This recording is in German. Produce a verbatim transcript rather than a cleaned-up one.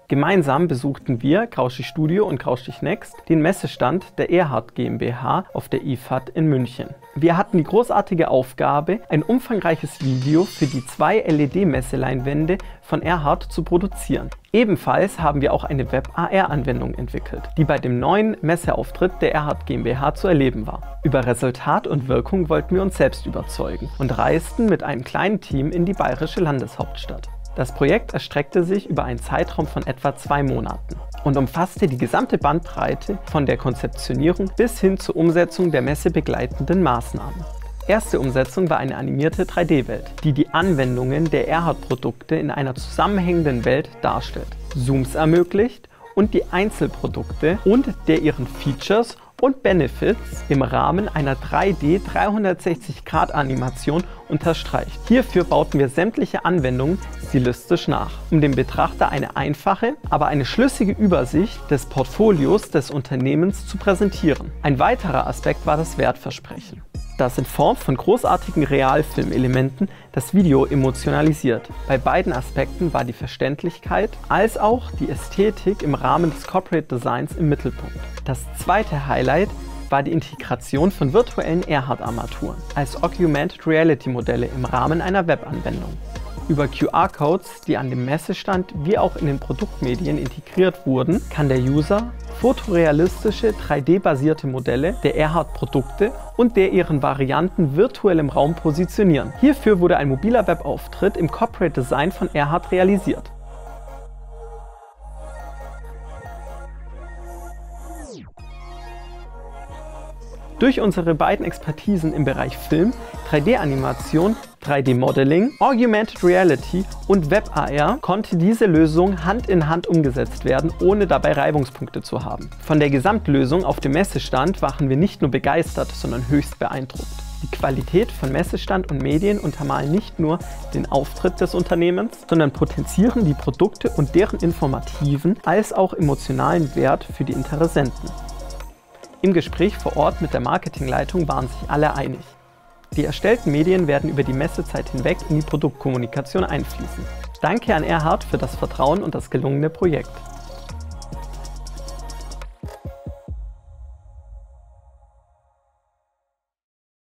Gemeinsam besuchten wir, Graustich Studio und Graustich Next, den Messestand der Erhardt GmbH auf der I F A D in München. Wir hatten die großartige Aufgabe, ein umfangreiches Video für die zwei L E D-Messeleinwände von Erhardt zu produzieren. Ebenfalls haben wir auch eine Web-A R-Anwendung entwickelt, die bei dem neuen Messeauftritt der Erhardt GmbH zu erleben war. Über Resultat und Wirkung wollten wir uns selbst überzeugen und reisten mit einem kleinen Team in die bayerische Landeshauptstadt. Das Projekt erstreckte sich über einen Zeitraum von etwa zwei Monaten und umfasste die gesamte Bandbreite von der Konzeptionierung bis hin zur Umsetzung der messebegleitenden Maßnahmen. Erste Umsetzung war eine animierte drei D Welt, die die Anwendungen der Erhardt-Produkte in einer zusammenhängenden Welt darstellt, Zooms ermöglicht und die Einzelprodukte und der ihren Features und Benefits im Rahmen einer drei D dreihundertsechzig Grad Animation unterstreicht. Hierfür bauten wir sämtliche Anwendungen stilistisch nach, um dem Betrachter eine einfache, aber eine schlüssige Übersicht des Portfolios des Unternehmens zu präsentieren. Ein weiterer Aspekt war das Wertversprechen, das in Form von großartigen Realfilmelementen das Video emotionalisiert. Bei beiden Aspekten war die Verständlichkeit als auch die Ästhetik im Rahmen des Corporate Designs im Mittelpunkt. Das zweite Highlight war die Integration von virtuellen Erhardt-Armaturen als Augmented Reality Modelle im Rahmen einer Webanwendung. Über Q R-Codes, die an dem Messestand wie auch in den Produktmedien integriert wurden, kann der User fotorealistische drei D-basierte Modelle der Erhardt-Produkte und der ihren Varianten virtuell im Raum positionieren. Hierfür wurde ein mobiler Webauftritt im Corporate Design von Erhardt realisiert. Durch unsere beiden Expertisen im Bereich Film, drei D-Animation, drei D-Modeling, Augmented Reality und Web-A R konnte diese Lösung Hand in Hand umgesetzt werden, ohne dabei Reibungspunkte zu haben. Von der Gesamtlösung auf dem Messestand waren wir nicht nur begeistert, sondern höchst beeindruckt. Die Qualität von Messestand und Medien untermalen nicht nur den Auftritt des Unternehmens, sondern potenzieren die Produkte und deren informativen als auch emotionalen Wert für die Interessenten. Im Gespräch vor Ort mit der Marketingleitung waren sich alle einig. Die erstellten Medien werden über die Messezeit hinweg in die Produktkommunikation einfließen. Danke an Erhardt für das Vertrauen und das gelungene Projekt.